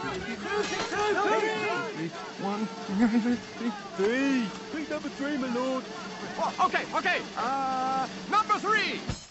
One, three. Pick number 3, my lord. Oh, okay. Number 3.